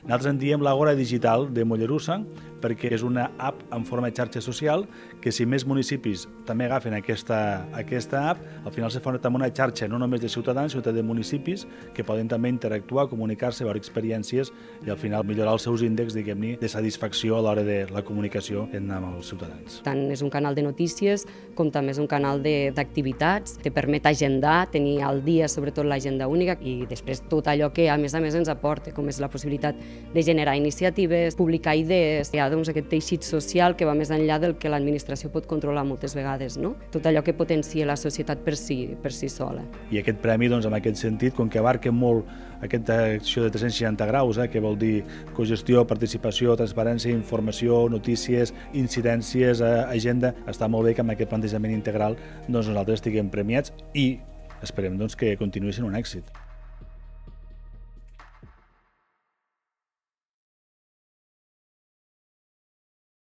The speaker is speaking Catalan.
Nosaltres en diem l'Àgora Digital de Mollerussa perquè és una app en forma de xarxa social que si més municipis també agafen aquesta app, al final se forma també una xarxa no només de ciutadans, sinó de municipis que poden també interactuar, comunicar-se, veure experiències i al final millorar els seus índexs, diguem-ne, de satisfacció a l'hora de la comunicació amb els ciutadans. Tant és un canal de notícies com també és un canal d'activitats, te permet agendar, tenir al dia sobretot l'agenda única i després tot allò que a més ens aporta, com és la possibilitat de generar iniciatives, publicar idees. Hi ha aquest teixit social que va més enllà del que l'administració pot controlar moltes vegades, no? Tot allò que potencia la societat per si sola. I aquest premi, doncs, en aquest sentit, com que abarca molt aquesta acció de 360 graus, que vol dir cogestió, participació, transparència, informació, notícies, incidències, agenda, està molt bé que amb aquest plantejament integral nosaltres estiguem premiats i esperem que continuï sent un èxit.